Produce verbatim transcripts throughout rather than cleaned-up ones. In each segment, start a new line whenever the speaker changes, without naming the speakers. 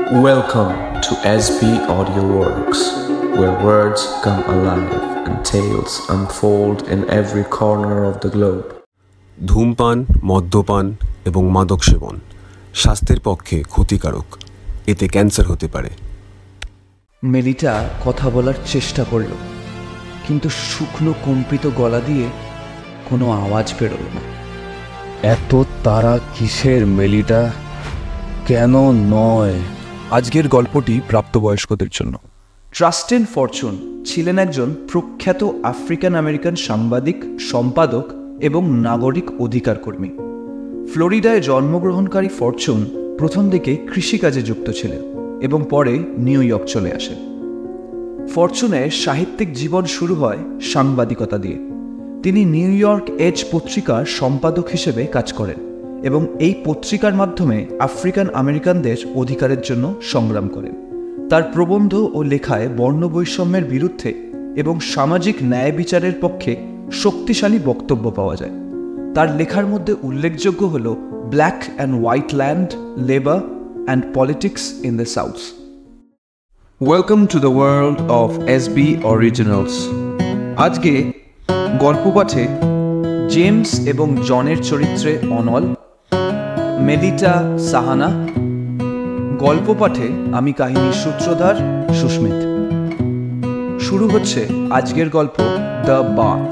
Welcome to S B Audio Works, where words come alive and tales unfold in every corner of the globe.
ধূমপান, মদ্যপান এবং মাদক সেবন স্বাস্থ্যের পক্ষে ক্ষতিকারক। এতে ক্যান্সার হতে পারে।
মেলিটা কথা বলার চেষ্টা করল, কিন্তু শুকনো কম্পিত গলা দিয়ে কোনো আওয়াজ বেরোল না।
এত তারা কিসের মেলিটা? কেন নয়?
আজকের গল্পটি প্রাপ্তবয়স্কদের জন্য।
ট্রাস্টেন ফরচুন ছিলেন একজন প্রখ্যাত আফ্রিকান আমেরিকান সাংবাদিক, সম্পাদক এবং নাগরিক অধিকার কর্মী। ফ্লোরিডায় জন্মগ্রহণকারী ফরচুন প্রথম দিকে কৃষিকাজে যুক্ত ছিলেন এবং পরে নিউ ইয়র্ক চলে আসেন। ফরচুনের সাহিত্যিক জীবন শুরু হয় সাংবাদিকতা দিয়ে। তিনি নিউ ইয়র্ক এজ পত্রিকার সম্পাদক হিসেবে কাজ করেন এবং এই পত্রিকার মাধ্যমে আফ্রিকান আমেরিকানদের অধিকারের জন্য সংগ্রাম করেন। তার প্রবন্ধ ও লেখায় বর্ণবৈষম্যের বিরুদ্ধে এবং সামাজিক ন্যায় বিচারের পক্ষে শক্তিশালী বক্তব্য পাওয়া যায়। তার লেখার মধ্যে উল্লেখযোগ্য হল black and white land, labour and politics in the south. Welcome to the world of S B originals. আজকে গল্প পাঠে জেমস এবং জনের চরিত্রে অনল, মেলিটা সাহানা। গল্প পাঠে আমি কাহিনীর সূত্রধার সুস্মিত। শুরু হচ্ছে আজকের গল্প দ্য বাথ।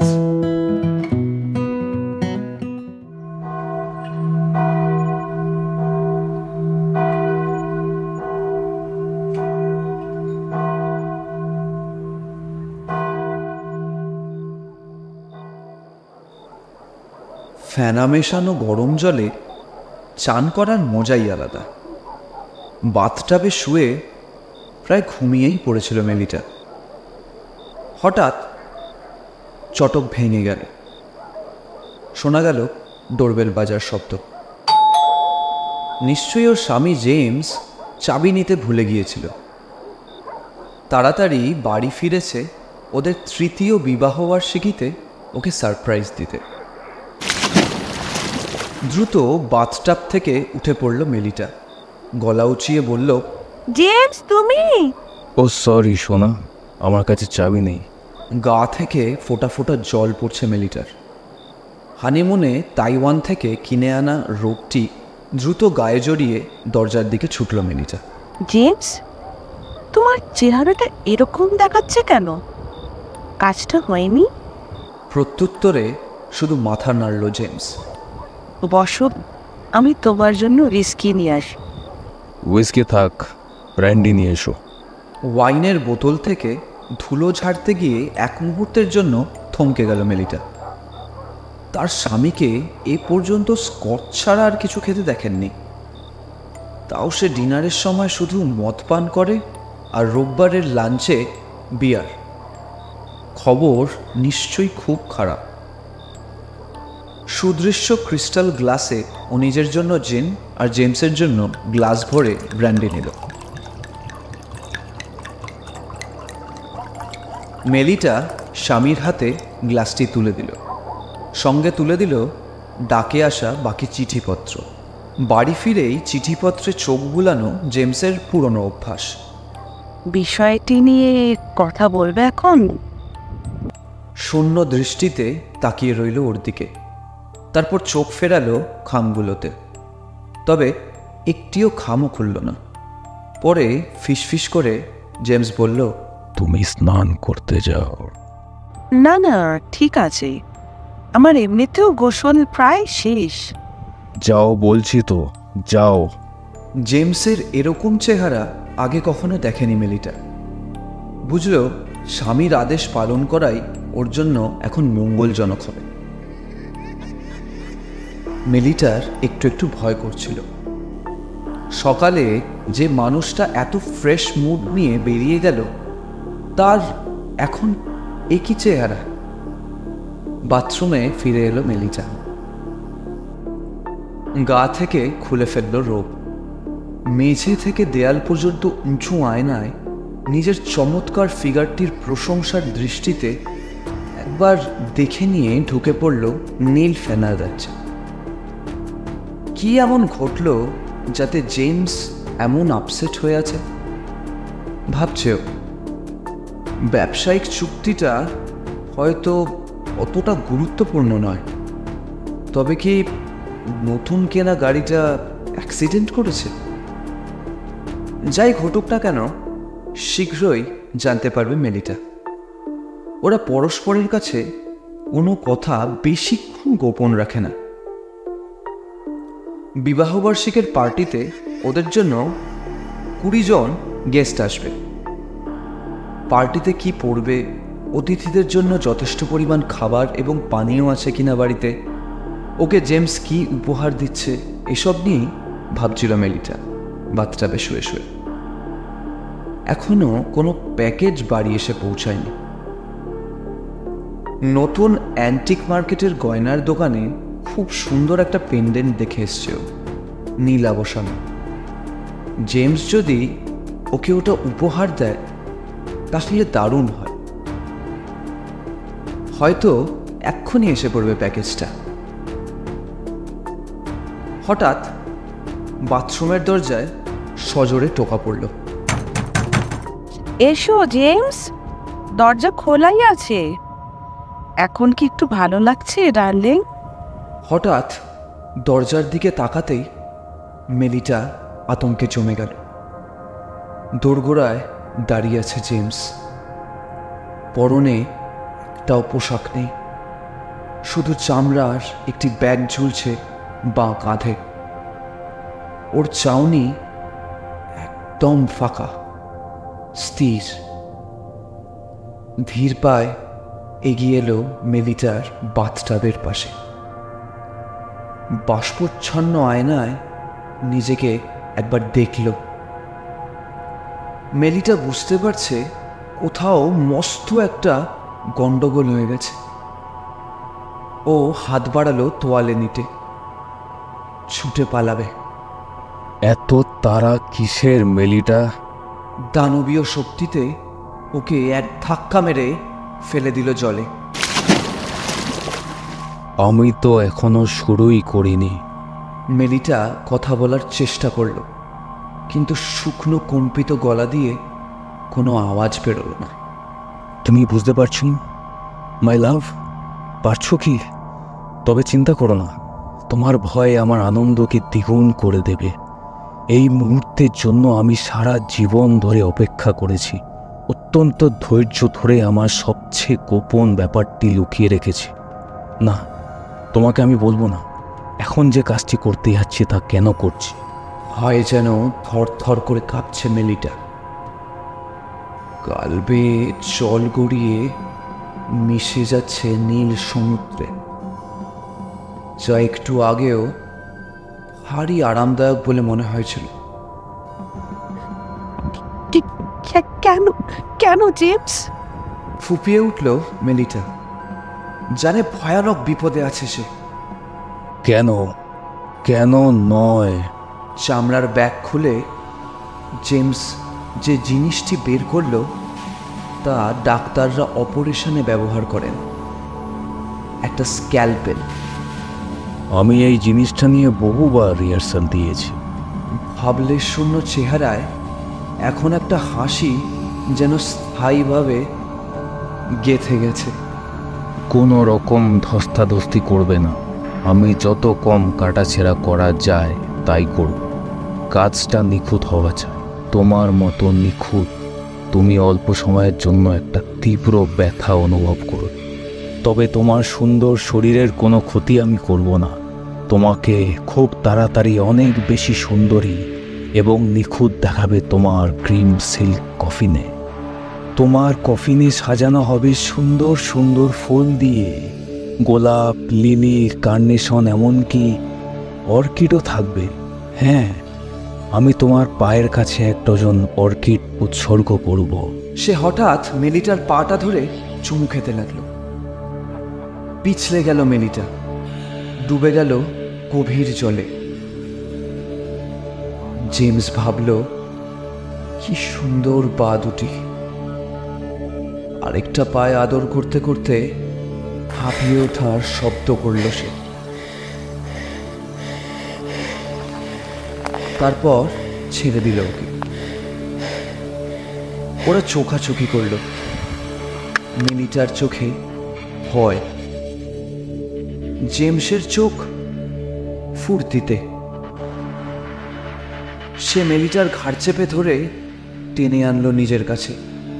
ফেনা মেশানো গরম জলে চান করার মজাই আলাদা। বাথটাবে শুয়ে প্রায় ঘুমিয়েই পড়েছিল মেলিটা। হঠাৎ চটক ভেঙে গেল। শোনা গেল ডোরবেল বাজার শব্দ। নিশ্চয়ই ওর স্বামী জেমস চাবি নিতে ভুলে গিয়েছিল। তাড়াতাড়ি বাড়ি ফিরেছে ওদের তৃতীয় বিবাহবার্ষিকীতে ওকে সারপ্রাইজ দিতে। দ্রুত বাথটাব থেকে উঠে পড়ল মেলিটা। গলা উঁচিয়ে বলল,
জেমস তুমি?
ও সরি সোনা, আমার কাছে চাবি নেই।
গা থেকে ফোঁটা ফোঁটা জল পড়ছে মেলিটার। হানিমুনে তাইওয়ান থেকে কিনে আনা রোগটি দ্রুত গায়ে জড়িয়ে দরজার দিকে ছুটল মেলিটা।
জেমস, তোমার চেহারাটা এরকম দেখাচ্ছে কেন? কাজটা হয়নি?
প্রত্যুত্তরে শুধু মাথা নাড়ল জেমস।
বসো, আমি তোমার জন্য হুইস্কি নিয়ে আসি।
হুইস্কি থাক, ব্র্যান্ডি নিয়ে এসো।
ওয়াইনের বোতল থেকে ধুলো ঝাড়তে গিয়ে এক মুহূর্তের জন্য থমকে গেল মেলিটা। তার স্বামীকে এ পর্যন্ত স্কচ ছাড়া আর কিছু খেতে দেখেননি। তাও সে ডিনারের সময় শুধু মদ পান করে আর রোববারের লাঞ্চে বিয়ার। খবর নিশ্চয়ই খুব খারাপ। সুদৃশ্য ক্রিস্টাল গ্লাসে ও নিজের জন্য জিন আর জেমসের জন্য গ্লাস ভরে ব্র্যান্ডি নিল। মেলিটা স্বামীর হাতে গ্লাসটি তুলে দিল। সঙ্গে তুলে দিল ডাকে আসা বাকি চিঠিপত্র। বাড়ি ফিরেই চিঠিপত্রে চোখ বুলানো জেমসের পুরনো অভ্যাস।
বিষয়টি নিয়ে কথা বলবে এখন?
শূন্য দৃষ্টিতে তাকিয়ে রইল ওর দিকে। তারপর চোখ ফেরালো খামগুলোতে, তবে একটিও খামও খুলল না। পরে ফিসফিস করে জেমস বলল,
তুমি স্নান করতে যাও।
না না, ঠিক আছে, আমার এমনিতেও গোসল প্রায় শেষ।
যাও বলছি তো, যাও।
জেমসের এরকম চেহারা আগে কখনো দেখেনি মেলিটা। বুঝল স্বামীর আদেশ পালন করাই ওর জন্য এখন মঙ্গলজনক হবে। মেলিটার একটু একটু ভয় করছিল। সকালে যে মানুষটা এত ফ্রেশ মুড নিয়ে বেরিয়ে গেল, তার এখন একই চেহারা। বাথরুমে ফিরে এলো মেলিটা। গা থেকে খুলে ফেলল রোব। মেঝে থেকে দেয়াল পর্যন্ত উঁচু আয়নায় নিজের চমৎকার ফিগারটির প্রশংসার দৃষ্টিতে একবার দেখে নিয়ে ঢুকে পড়ল নীল ফেনার রাজ্যে। কি এমন ঘটল যাতে জেমস এমন আপসেট হয়ে আছে? ভাবছেও ব্যবসায়িক চুক্তিটা হয়তো অতটা গুরুত্বপূর্ণ নয়, তবে কি নতুন কেনা গাড়িটা অ্যাক্সিডেন্ট করেছে? যাই ঘটুক না কেন, শীঘ্রই জানতে পারবে মেলিটা। ওরা পরস্পরের কাছে কোনো কথা বেশিক্ষণ গোপন রাখে না। বিবাহবার্ষিকের পার্টিতে ওদের জন্য কুড়ি জন গেস্ট আসবে। পার্টিতে কি পড়বে, অতিথিদের জন্য যথেষ্ট পরিমাণ খাবার এবং পানীয় আছে কিনা বাড়িতে, ওকে জেমস কি উপহার দিচ্ছে, এসব নিয়েই ভাবছিল মেলিটা বাথটাবে শুয়ে শুয়ে। এখনো কোনো প্যাকেজ বাড়ি এসে পৌঁছায়নি। নতুন অ্যান্টিক মার্কেটের গয়নার দোকানে খুব সুন্দর একটা পেন্ডেন্ট দেখে এসছে ও, নীলা বসানো। জেমস যদি ওকে ওটা উপহার দেয় তাহলে দারুণ হয়। হয়তো এক্ষুনি এসে পড়বে প্যাকেজটা। হঠাৎ বাথরুমের দরজায় সজোরে টোকা পড়ল।
এসো জেমস, দরজা খোলাই আছে। এখন কি একটু ভালো লাগছে ডার্লিং?
হঠাৎ দরজার দিকে তাকাতেই মেলিটা আতঙ্কে জমে গেল। দোরগোড়ায় দাঁড়িয়ে আছে জেমস। পরনে একটাও পোশাক নেই, শুধু চামড়ার একটি ব্যাগ ঝুলছে বাঁ কাঁধে। ওর চাউনি একদম ফাঁকা, স্থির। ধীর পায়ে এগিয়ে এলো মেলিটার বাথটাবের পাশে। বাষ্পচ্ছন্ন আয়নায় নিজেকে একবার দেখল। মেলিটা বুঝতে পারছে কোথাও মস্ত একটা গন্ডগোল হয়ে গেছে। ও হাত বাড়ালো তোয়ালে নিতে, ছুটে পালাবে।
এত তারা কিসের মেলিটা?
দানবীয় শক্তিতে ওকে এক ধাক্কা মেরে ফেলে দিল জলে।
আমি তো এখনো শুরুই করিনি।
মেলিটা কথা বলার চেষ্টা করল, কিন্তু শুকনো কম্পিত গলা দিয়ে কোনো আওয়াজ বেরোল না।
তুমি বুঝতে পারছো মাই লাভ? পারছো কি? তবে চিন্তা করো না, তোমার ভয় আমার আনন্দকে দ্বিগুণ করে দেবে। এই মুহূর্তের জন্য আমি সারা জীবন ধরে অপেক্ষা করেছি। অত্যন্ত ধৈর্য ধরে আমার সবচেয়ে গোপন ব্যাপারটি লুকিয়ে রেখেছি। না, তোমাকে আমি বলবো না এখন যে কাজটি করতে যাচ্ছি তা কেন করছি।
হয় যেন থর থর করে কাঁপছে মেলিটা। গালবে জল গড়িয়ে মিশে যাচ্ছে নীল সমুদ্রে, যা একটু আগেও ভারী আরামদায়ক বলে মনে হয়েছিল।
কেন কেন জেমস?
ফুপিয়ে উঠল মেলিটা। জানে ভয়ানক বিপদে আছে সে।
কেন কেন নয়?
চামড়ার ব্যাগ খুলে জেমস যে জিনিসটি বের করল তা ডাক্তাররা অপারেশনে ব্যবহার করেন, একটা স্ক্যালপেল।
আমি এই জিনিসটা নিয়ে বহুবার রিহার্সাল দিয়েছি।
ভাবলে শূন্য চেহারায় এখন একটা হাসি যেন স্থায়ীভাবে গেঁথে গেছে।
কোনো রকম ধস্তাধস্তি করবে না। আমি যত কম কাটাছেঁড়া করা যায় তাই করব। কাজটা নিখুঁত হওয়া চাই, তোমার মতো নিখুঁত। তুমি অল্প সময়ের জন্য একটা তীব্র ব্যথা অনুভব করো, তবে তোমার সুন্দর শরীরের কোনো ক্ষতি আমি করব না। তোমাকে খুব তাড়াতাড়ি অনেক বেশি সুন্দরী এবং নিখুঁত দেখাবে তোমার ক্রিম সিল্ক কফিনে। তোমার কফিনে সাজানো হবে সুন্দর সুন্দর ফুল দিয়ে, গোলাপ, লিলি, কার্নেশন, এমনকি অর্কিডও থাকবে। হ্যাঁ, আমি তোমার পায়ের কাছে এক ডজন অর্কিড উৎসর্গ করব।
সে হঠাৎ মেলিটার পাটা ধরে চুমু খেতে লাগলো। পিছলে গেল মেলিটা, ডুবে গেল গভীর জলে। জেমস ভাবল, কি সুন্দর পা দুটি। আরেকটা পায়ে আদর করতে করতে হাঁপিয়ে ওঠার শব্দ করল সে। তারপর ছেড়ে দিল ওকে। ওরা চোখাচোখি করল। মেলিটার চোখে ভয়, জেমসের চোখ ফুর্তিতে। সে মেলিটার ঘাড় চেপে ধরে টেনে আনলো নিজের কাছে।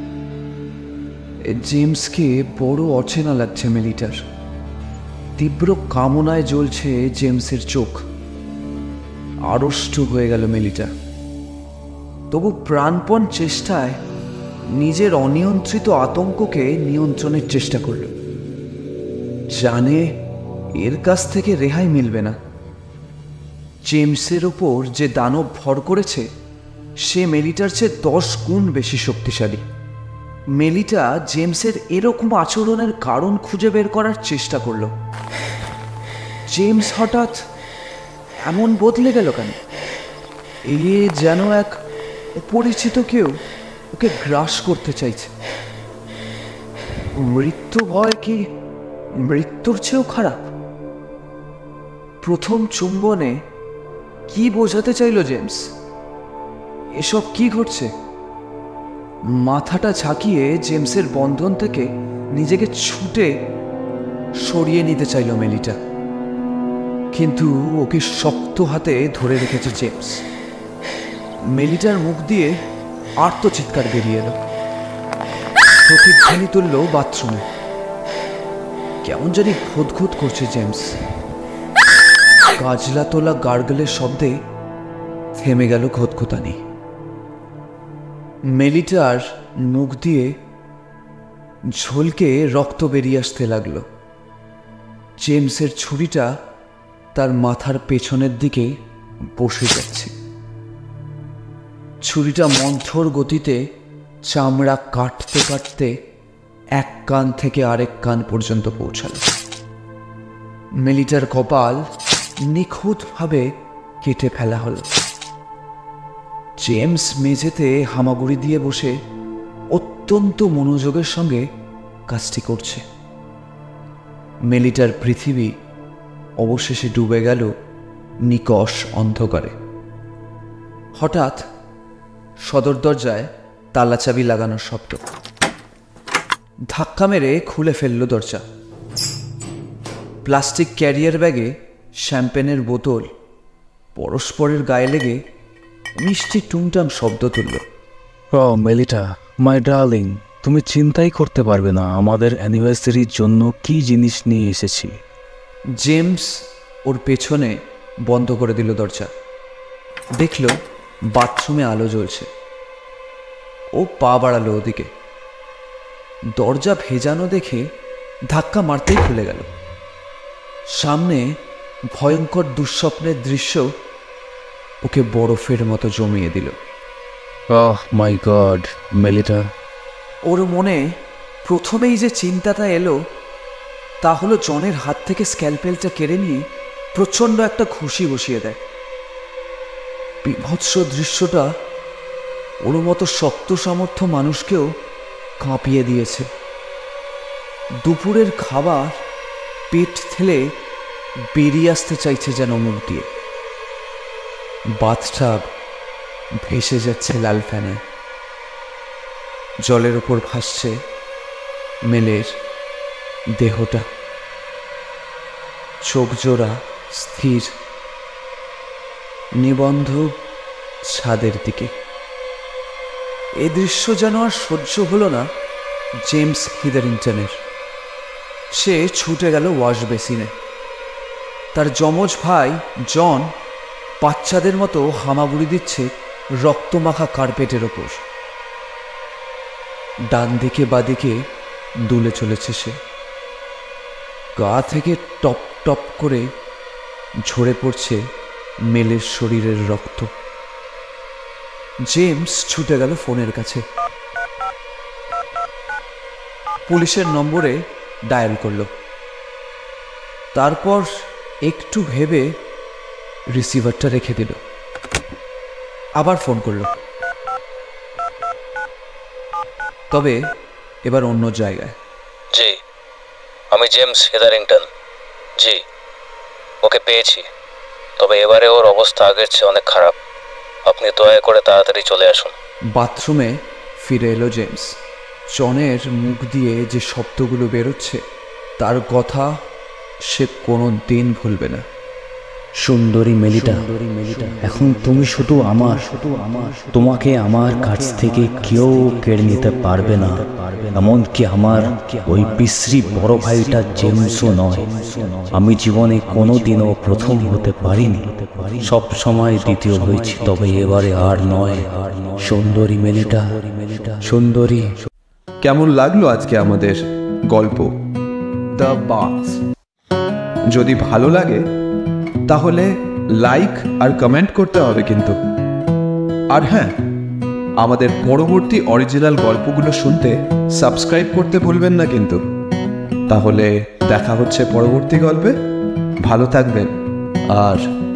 জেমসকে বড় অচেনা লাগছে মেলিটার। তীব্র কামনায় জ্বলছে জেমসের চোখ। আড়ষ্ট হয়ে গেল মেলিটা। তবু প্রাণপণ চেষ্টায় নিজের অনিয়ন্ত্রিত আতঙ্ককে নিয়ন্ত্রণের চেষ্টা করল। জানে এর কাছ থেকে রেহাই মিলবে না। জেমসের ওপর যে দানব ভর করেছে সে মেলিটার চেয়ে দশ গুণ বেশি শক্তিশালী। মেলিটা জেমসের এরকম আচরণের কারণ খুঁজে বের করার চেষ্টা করল। জেমস হঠাৎ এমন বদলে গেল কেন? এ যেন এক অপরিচিত কেউ ওকে গ্রাস করতে চাইছে। মৃত্যু ভয় কি মৃত্যুর চেয়েও খারাপ? প্রথম চুম্বনে কি বোঝাতে চাইল জেমস? এসব কি ঘটছে? মাথাটা ঝাঁকিয়ে জেমসের বন্ধন থেকে নিজেকে ছুটে সরিয়ে নিতে চাইল মেলিটা, কিন্তু ওকে শক্ত হাতে ধরে রেখেছে জেমস। মেলিটার মুখ দিয়ে আর্তচিৎকার বেরিয়ে এলো। প্রতিধ্বনি তুলল বাথরুমে। কেমন জানি খুঁতখুত করছে জেমস। গাজলা তোলা গার্গলের শব্দে থেমে গেল খুঁতখুতানি। মেলিটার মুখ দিয়ে ঝলকে রক্ত বেরিয়ে আসতে লাগলো। জেমসের ছুরিটা তার মাথার পেছনের দিকে বসে যাচ্ছে। ছুরিটা মন্থর গতিতে চামড়া কাটতে কাটতে এক কান থেকে আরেক কান পর্যন্ত পৌঁছাল। মেলিটার কপাল নিখুঁতভাবে কেটে ফেলা হলো। জেমস মেঝেতে হামাগুড়ি দিয়ে বসে অত্যন্ত মনোযোগের সঙ্গে কাজটি করছে। মেলিটার পৃথিবী অবশেষে ডুবে গেল নিকষ অন্ধকারে। হঠাৎ সদর দরজায় তালাচাবি লাগানোর শব্দ। ধাক্কা মেরে খুলে ফেলল দরজা। প্লাস্টিক ক্যারিয়ার ব্যাগে শ্যাম্পেনের বোতল পরস্পরের গায়ে লেগে মিষ্টি টুংটাং শব্দ তুলল।
ও মেলিটা, মাই ডার্লিং, তুমি চিন্তাই করতে পারবে না আমাদের অ্যানিভার্সারির জন্য কি জিনিস নিয়ে এসেছি।
জেমস ওর পেছনে বন্ধ করে দিল দরজা। দেখল বাথরুমে আলো জ্বলছে। ও পা বাড়ালো ওদিকে। দরজা ভেজানো দেখে ধাক্কা মারতেই খুলে গেল। সামনে ভয়ঙ্কর দুঃস্বপ্নের দৃশ্য ওকে বরফের মতো জমিয়ে দিল।
ওহ মাই গড মেলিটা।
ওর মনে প্রথমেই যে চিন্তাটা এলো তা হলো জনের হাত থেকে স্ক্যালপেলটা কেড়ে নিয়ে প্রচণ্ড একটা ঘুষি বসিয়ে দেয়। বিভৎস দৃশ্যটা ওর মতো শক্ত সামর্থ্য মানুষকেও কাঁপিয়ে দিয়েছে। দুপুরের খাবার পেট ঠেলে বেরিয়ে আসতে চাইছে যেন মুখ দিয়ে। বাথটাব ভেসে যাচ্ছে লাল ফ্যানে। জলের ওপর ভাসছে মেলের দেহটা, চোখ জোড়া স্থির নিবন্ধ ছাদের দিকে। এ দৃশ্য যেন আর সহ্য হলো না জেমস হিদারিংটনের। সে ছুটে গেল ওয়াশ বেসিনে। তার যমজ ভাই জন বাচ্চাদের মতো হামাগুড়ি দিচ্ছে রক্তমাখা কার্পেটের ওপর। ডান দিকে বাদিকে দুলে চলেছে সে। গা থেকে টপ টপ করে ঝরে পড়ছে মেলের শরীরের রক্ত। জেমস ছুটে গেল ফোনের কাছে। পুলিশের নম্বরে ডায়াল করল। তারপর একটু ভেবে রিসিভারটা রেখে দিল। আবার ফোন করল, তবে এবার অন্য জায়গায়।
জি, আমি জেমস হিদারিংটন। জি, ওকে পেয়েছি, তবে এবারে ওর অবস্থা আগের চেয়ে অনেক খারাপ। আপনি দয়া করে তাড়াতাড়ি চলে আসুন।
বাথরুমে ফিরে এলো জেমস। জনের মুখ দিয়ে যে শব্দগুলো বেরোচ্ছে তার কথা সে কোনো দিন ভুলবে না।
সুন্দরী মেলিটা, এখন তুমি শুধু আমার, তোমাকে আমার কাছ থেকে কেউ কেড়ে নিতে পারবে না, এমনকি আমার ওই বিশ্রী বড় ভাইটা জেমসও নয়। আমি জীবনে কোনোদিনও প্রথম হতে পারিনি, সব সময় দ্বিতীয় হয়েছি, তবে এবারে আর নয়। সুন্দরী মেলিটা, সুন্দরী।
কেমন লাগলো আজকে আমাদের গল্প দ্য বাথ? যদি ভালো লাগে তাহলে লাইক আর কমেন্ট করতে হবে কিন্তু। আর হ্যাঁ, আমাদের পরবর্তী অরিজিনাল গল্পগুলো শুনতে সাবস্ক্রাইব করতে ভুলবেন না কিন্তু। তাহলে দেখা হচ্ছে পরবর্তী গল্পে। ভালো থাকবেন আর